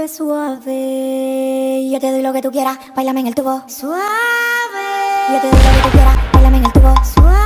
Suave, suave. Yo te doy lo que tú quieras, báilame en el tubo. Suave. Yo te doy lo que tú quieras, báilame en el tubo. Suave.